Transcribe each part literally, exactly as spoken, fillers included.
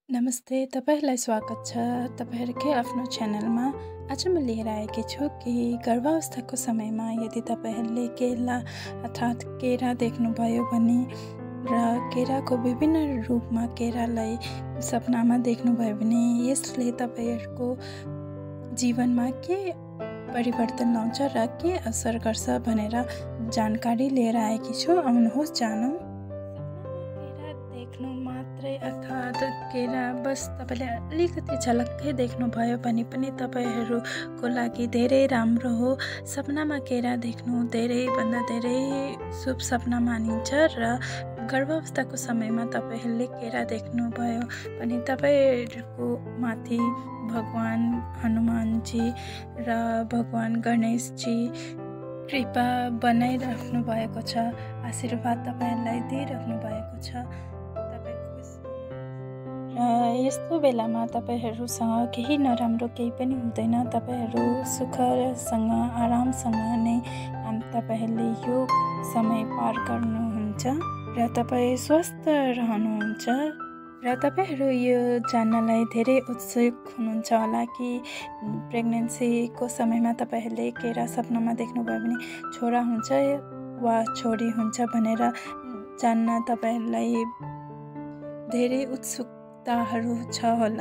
नमस्ते, तपाईहरुलाई स्वागत छ तपाईहरुकै आफ्नो च्यानलमा। आज म लिएर आएकी छु कि गर्भावस्थाको समयमा यदि तपाईहरुले केला अर्थात् केरा देख्नुभयो भने र केराको विभिन्न रूपमा केरालाई सपनामा देख्नुभयो भने यसले तपाईहरुको जीवनमा के परिवर्तन ल्याउँछ र के असर गर्छ भनेर जानकारी लिएर आएकी छु। आउनुहोस् जानौं। केरा देख्नु मात्रै अर्थात् केरा बस तपाईले अलिकति झलक्कै देख्नुभयो भने पनि तपाईहरुको लागि धेरै राम्रो हो। सपनामा केरा देख्नु धेरै भन्दा धेरै शुभ सपना मानिन्छ र गर्भावस्थाको समयमा तपाईहरुले केरा देख्नुभयो भने तपाईहरुको माथि भगवान हनुमानजी र भगवान गणेशजी कृपा बनाइराख्नु भएको छ, आशीर्वाद तपाईहरुलाई दिइराख्नु भएको छ। र यस्तो बेलामा तपाईहरुसँग केही नराम्रो केही पनि हुँदैन। तपाईहरु सुखसँग आरामसँग नै तपाईहरुले यो समय पार गर्नुहुन्छ र तपाई स्वस्थ रहनुहुन्छ। र तपाईहरु यो जान्नलाई धेरै उत्सुक हुनुहुन्छ होला कि प्रेग्नेन्सीको समयमा तपाईहरुले केरा सपनामा देख्नुभयो भने छोरा हुन्छ वा छोरी हुन्छ भनेर जान्न तपाईहरुलाई धेरै उत्सुकताहरू छ होला।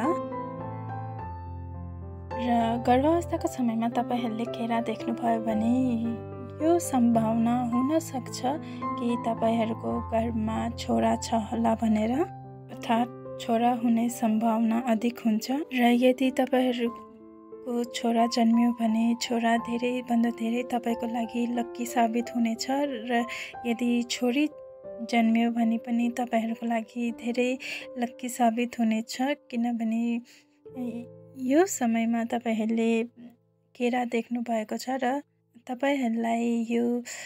र गर्भावस्थाको समयमा तपाईहरुले केरा देख्नुभयो भने यो सम्भावना हुन सक्छ कि तपाईहरुको गर्भमा छोरा छ होला भनेर, अर्थात् छोरा हुने सम्भावना अधिक हुन्छ। र यदि तपाईहरुको छोरा जन्मियो भने छोरा धेरै भन्दा धेरै तपाईको लागि लक्की साबित हुनेछ र यदि छोरी जन्मियो भने पनि तपाईहरुको लागि धेरै लक्की साबित हुनेछ, किनभने यो समयमा तपाईहरुले केरा देख्नु भएको छ र तपाईहरुलाई यो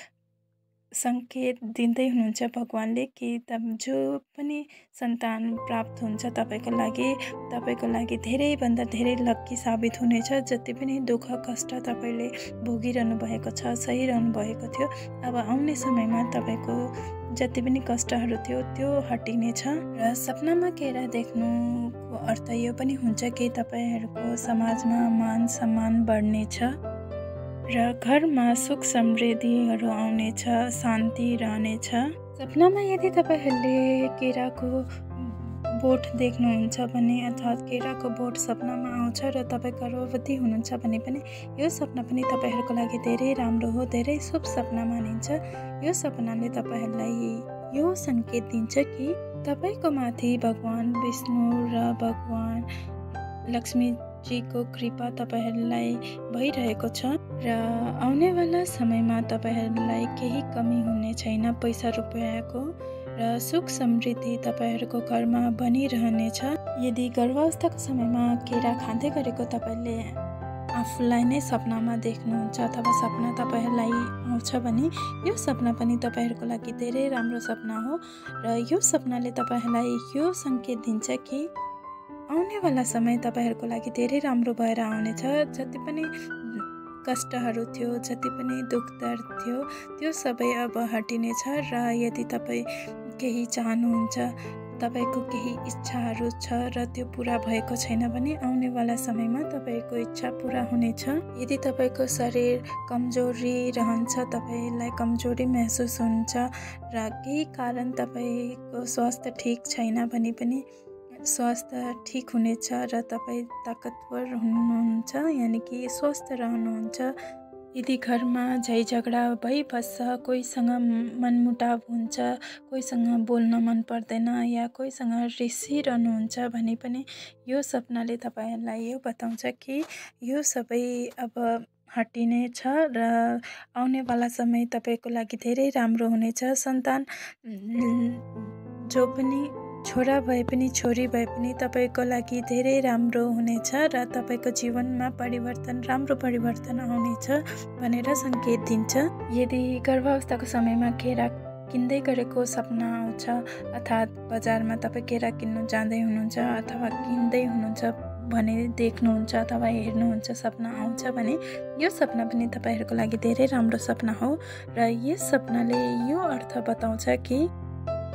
संकेत दिँदै हुनुहुन्छ भगवानले कि तब जो पनि सन्तान प्राप्त हुन्छ तपाईको लागि तपाईको लागि धेरै भन्दा धेरै लक्की साबित हुनेछ। जति पनि दुःख कष्ट तपाईले भोगिरहनु भएको छ, सहिरहनु भएको थियो, अब आउने समयमा तपाईको जति पनि कष्टहरू थियो त्यो हटिनेछ। र सपनामा केरा देख्नुको अर्थ यो पनि हुन्छ कि तपाईहरुको समाजमा मान सम्मान बढ्नेछ र घरमा सुख समृद्धिहरू आउनेछ, शान्ति रहनेछ। सपनामा यदि तपाईहरुले केराको बोट देख्नुहुन्छ भने अर्थात् केराको बोट सपनामा आउँछ र तपाई गर्भवती हुनुहुन्छ भने पनि यो सपना पनि तपाईहरुको लागि धेरै राम्रो हो, धेरै शुभ सपना मानिन्छ। यो सपनाले तपाईहरुलाई यो संकेत दिन्छ कि तपाईको माथि भगवान विष्णु र भगवान लक्ष्मी जीको कृपा तपाईहरुलाई भइरहेको छ र आउनेवाला समयमा तपाईहरुलाई केही कमी हुने छैन पैसा रुपैयाँको र सुख समृद्धि तपाईहरुको घरमा बनिरहनेछ। यदि गर्भावस्थाको समयमा केरा खाँदै गरेको तपाईले आफूलाई नै सपनामा देख्नुहुन्छ अथवा सपना तपाईहरुलाई आउँछ भने यो सपना पनि तपाईहरुको लागि धेरै राम्रो सपना हो र यो सपनाले तपाईहरुलाई यो संकेत दिन्छ कि आउनेवाला समय तपाईहरुको लागि धेरै राम्रो भएर आउनेछ। जति पनि कष्टहरू थियो, जति पनि दुःख दर्द थियो, त्यो सबै अब हटिनेछ र यदि तपाई केही चाहनुहुन्छ, तपाईको केही इच्छाहरू छ र त्यो पूरा भएको छैन भने आउनेवाला समयमा तपाईको इच्छा पूरा हुनेछ। यदि तपाईको शरीर कमजोरी रहन्छ, तपाईलाई कमजोरी महसुस हुन्छ र केही कारण तपाईको स्वास्थ्य ठीक छैन भने पनि स्वास्थ्य ठीक हुनेछ र तपाई ताकतवर हुनुहुन्छ, यानी कि स्वस्थ रहनुहुन्छ। यदि घरमा झै झगडा भइबस्छ, कोहीसँग मनमुटाव हुन्छ, कोहीसँग बोल्न मन पर्दैन या कोहीसँग रिसिरहनुहुन्छ भने पनि यो सपनाले तपाईहरुलाई यो बताउँछ कि यो सबै अब हटिनेछ र आउनेवाला समय तपाईको लागि धेरै राम्रो हुनेछ। सन्तान जो पनि छोरा भए पनि छोरी भए पनि तपाईको लागि धेरै राम्रो हुनेछ र तपाईको जीवनमा परिवर्तन राम्रो परिवर्तन आउनेछ भनेर संकेत दिन्छ। यदि गर्भावस्थाको समयमा केरा किन्दै गरेको सपना आउँछ अर्थात् बजारमा तपाई केरा किन्नु जाँदै हुनुहुन्छ अथवा किन्दै हुनुहुन्छ भने देख्नुहुन्छ अथवा हेर्नुहुन्छ सपना आउँछ भने यो सपना पनि तपाईहरुको लागि धेरै राम्रो सपना हो र यस सपनाले यो अर्थ बताउँछ कि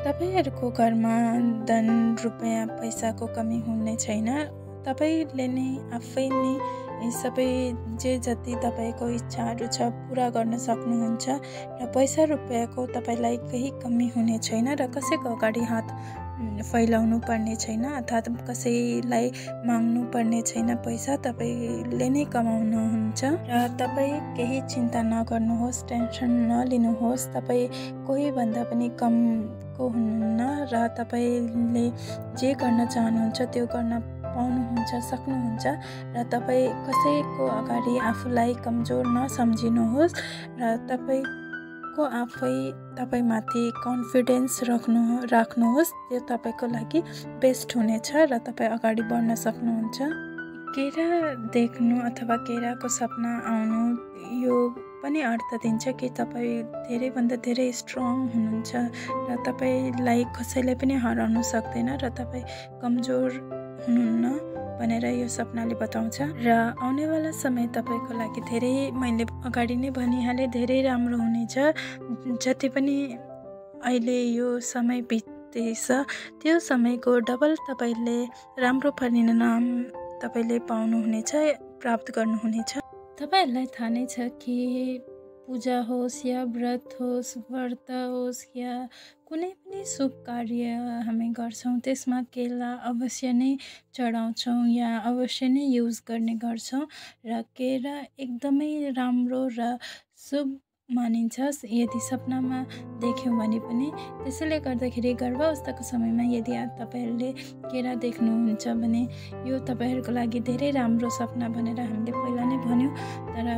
तपाईँहरूको घरमा धन रुपियाँ पैसाको कमी हुने छैन। तपाईँले नै आफै नै सबै जे जति तपाईँको इच्छाहरू छ पुरा गर्न सक्नुहुन्छ र पैसा रुपियाँको तपाईँलाई केही कमी हुने छैन र कसैको अगाडि हात फैलाउनु पर्ने छैन अर्थात् कसैलाई माग्नु पर्ने छैन। पैसा तपाईँले नै कमाउनुहुन्छ र तपाईँ केही चिन्ता नगर्नुहोस्, टेन्सन नलिनुहोस्। तपाईँ कोही भन्दा पनि कमको हुनुहुन्न र तपाईँले जे गर्न चाहनुहुन्छ त्यो गर्न पाउनुहुन्छ, सक्नुहुन्छ र तपाईँ कसैको अगाडि आफूलाई कमजोर नसम्झिनुहोस् र तपाईँको आफै तपाईँमाथि कन्फिडेन्स राख्नु राख्नुहोस्। त्यो तपाईँको लागि बेस्ट हुनेछ र तपाईँ अगाडि बढ्न सक्नुहुन्छ। केरा देख्नु अथवा केराको सपना आउनु यो पनि अर्थ दिन्छ कि तपाईँ धेरैभन्दा धेरै स्ट्रङ हुनुहुन्छ र तपाईँलाई कसैले पनि हराउनु सक्दैन र तपाईँ कमजोर हुनुहुन्न भनेर यो सपनाले बताउँछ र आउनेवाला समय तपाईँको लागि धेरै, मैले अगाडि नै भनिहालेँ, धेरै राम्रो हुनेछ। जति पनि अहिले यो समय बित्दैछ त्यो समयको डबल तपाईँले राम्रो परिणाम तपाईँले पाउनुहुनेछ, प्राप्त गर्नुहुनेछ। तपाईँहरूलाई थाहा नै छ कि पूजा होस् या व्रत होस्, व्रत होस् या कुनै पनि शुभ कार्य हामी गर्छौँ त्यसमा केला अवश्य नै चढाउँछौँ या अवश्य नै युज गर्ने गर्छौँ र केरा एकदमै राम्रो र शुभ मानिन्छ यदि सपनामा देख्यौँ भने पनि। त्यसैले गर्दाखेरि गर्भावस्थाको समयमा यदि तपाईँहरूले केरा देख्नुहुन्छ भने यो तपाईँहरूको लागि धेरै राम्रो सपना भनेर हामीले पहिला नै भन्यौँ। तर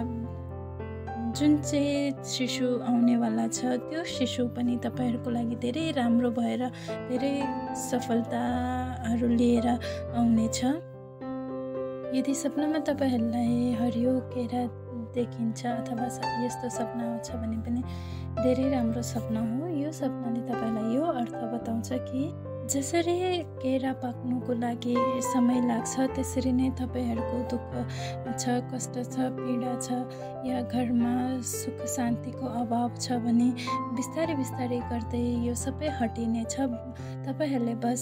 जुन चाहिँ शिशु आउनेवाला छ त्यो शिशु पनि तपाईँहरूको लागि धेरै राम्रो भएर धेरै सफलताहरू लिएर आउनेछ। यदि सपनामा तपाईँहरूलाई हरियो केरा देखिन्छ अथवा यस्तो सपना आउँछ भने पनि धेरै राम्रो सपना हो। यो सपनाले तपाईँलाई यो अर्थ बताउँछ कि जसरी केरा पाक्नुको लागि समय लाग्छ त्यसरी नै तपाईँहरूको दुःख छ, कष्ट छ, पीडा छ या घरमा सुख शान्तिको अभाव छ भने बिस्तारै बिस्तारै गर्दै यो सबै हटिनेछ। तपाईँहरूले बस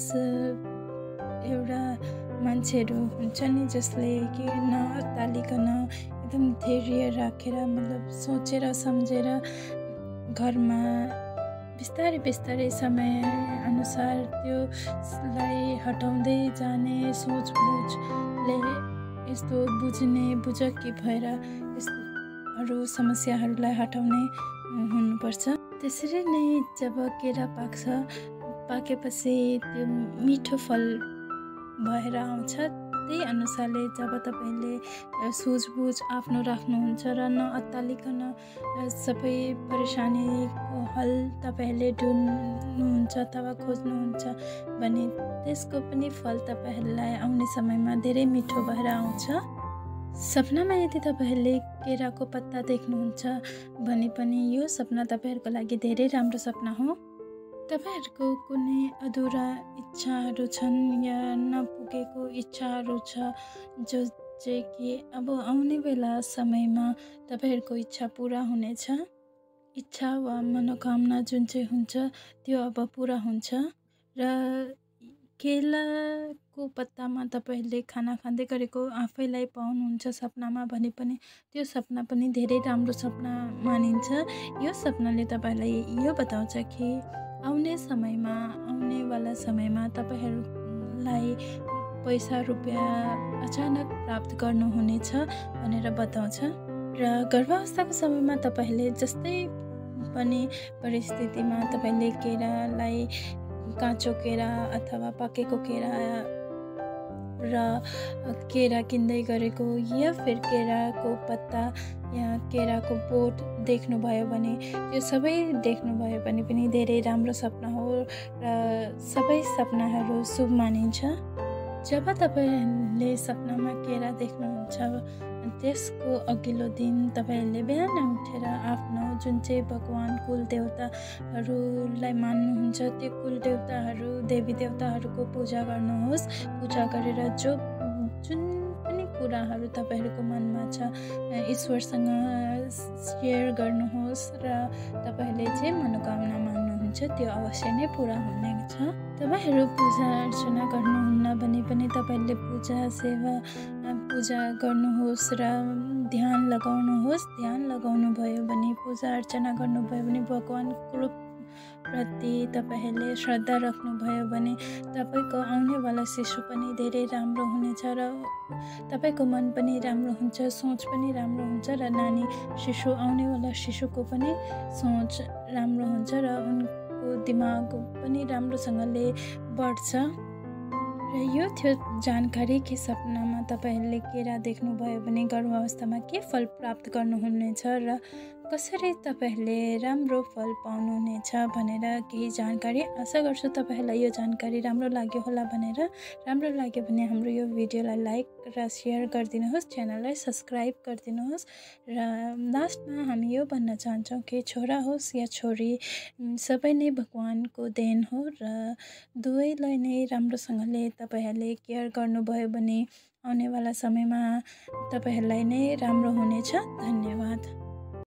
एउटा मान्छेहरू हुन्छ नि जसले कि नअत्तालिकन एकदम धैर्य राखेर मतलब सोचेर सम्झेर घरमा बिस्तारै बिस्तारै समय अनुसार त्योलाई हटाउँदै जाने सोचबुझले यस्तो बुझ्ने बुझकी भएर यस्तोहरू समस्याहरूलाई हटाउने हुनुपर्छ। त्यसरी नै जब केरा पाक्छ, पाकेपछि त्यो मिठो फल भएर आउँछ। त्यही अनुसारले जब तपाईँले सुझबुझ आफ्नो राख्नुहुन्छ र नअत्तालिकन सबै परेशानीको हल तपाईँहरूले ढुन्नुहुन्छ अथवा खोज्नुहुन्छ भने त्यसको पनि फल तपाईँहरूलाई आउने समयमा धेरै मिठो भएर आउँछ। सपनामा यदि तपाईँहरूले केराको पत्ता देख्नुहुन्छ भने पनि यो सपना तपाईँहरूको लागि धेरै राम्रो सपना हो। तपाईँहरूको कुनै अधुरा इच्छाहरू छन् या नपुगेको इच्छाहरू छ जो चाहिँ कि अब आउने बेला समयमा तपाईँहरूको इच्छा पुरा हुनेछ। इच्छा वा मनोकामना जुन चाहिँ हुन्छ त्यो अब पुरा हुन्छ र केलाको पत्तामा तपाईँहरूले खाना खाँदै गरेको आफैलाई पाउनुहुन्छ सपनामा भने पनि त्यो सपना पनि धेरै राम्रो सपना मानिन्छ। यो सपनाले तपाईँलाई यो बताउँछ कि आउने समयमा आउनेवाला समयमा तपाईँहरूलाई पैसा रुपियाँ अचानक प्राप्त गर्नुहुनेछ भनेर बताउँछ र गर्भावस्थाको समयमा तपाईँहरूले जस्तै पनि परिस्थितिमा तपाईँले केरालाई काँचो केरा अथवा पाकेको केरा र केरा किन्दै गरेको या फिर केराको पत्ता या केराको बोट देख्नुभयो भने त्यो सबै देख्नुभयो भने पनि धेरै राम्रो सपना हो र सबै सपनाहरू शुभ मानिन्छ। जब तपाईँले सपनामा केरा देख्नुहुन्छ त्यसको अघिल्लो दिन तपाईँहरूले बिहान उठेर आफ्नो जुन चाहिँ भगवान कुल देवताहरूलाई मान्नुहुन्छ त्यो कुल देवताहरू देवी देवताहरूको पूजा गर्नुहोस्। पूजा गरेर जो जुन पनि कुराहरू तपाईँहरूको मनमा छ ईश्वरसँग सेयर गर्नुहोस् र तपाईँहरूले जे मनोकामना माग्नुहुन्छ चाहनुहुन्छ त्यो अवश्य नै पुरा हुनेछ। तपाईँहरू पूजा अर्चना गर्नुहुन्न भने पनि तपाईँहरूले पूजा सेवा पूजा गर्नुहोस् र ध्यान लगाउनुहोस्। ध्यान लगाउनु भयो भने पूजा अर्चना गर्नुभयो भने भगवानको प्रति तपाईँहरूले श्रद्धा राख्नुभयो भने तपाईँको आउनेवाला शिशु पनि धेरै राम्रो हुनेछ र तपाईँको मन पनि राम्रो हुन्छ, सोच पनि राम्रो हुन्छ र नानी शिशु आउनेवाला शिशुको पनि सोच राम्रो हुन्छ र उनको दिमाग पनि राम्रोसँगले बढ्छ। र यो थियो जानकारी कि सपनामा तपाईँहरूले केरा देख्नुभयो भने गर्भावस्थामा के फल प्राप्त गर्नुहुनेछ र कसरी तपाईँहरूले राम्रो फल पाउनुहुनेछ भनेर केही जानकारी। आशा गर्छु तपाईँहरूलाई यो जानकारी राम्रो लाग्यो होला भनेर। राम्रो लाग्यो भने हाम्रो यो भिडियोलाई लाइक र सेयर गरिदिनुहोस्, च्यानललाई सब्सक्राइब गरिदिनुहोस्। र लास्टमा हामी यो भन्न चाहन्छौँ कि छोरा होस् या छोरी सबै नै भगवानको देन हो र दुवैलाई नै राम्रोसँगले तपाईँहरूले केयर गर्नुभयो भने आउनेवाला समयमा तपाईँहरूलाई नै राम्रो हुनेछ। धन्यवाद।